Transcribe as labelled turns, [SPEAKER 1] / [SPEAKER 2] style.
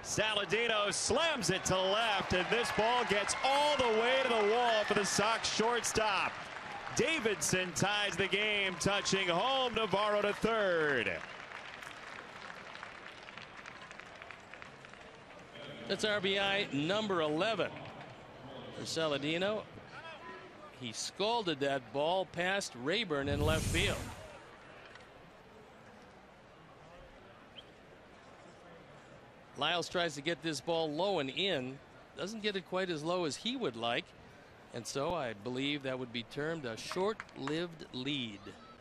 [SPEAKER 1] Saladino slams it to left, and this ball gets all the way to the wall for the Sox shortstop. Davidson ties the game, touching home. Navarro to third.
[SPEAKER 2] That's RBI number 11 for Saladino. He scalded that ball past Rayburn in left field. Lyles tries to get this ball low and in. Doesn't get it quite as low as he would like. And so I believe that would be termed a short-lived lead.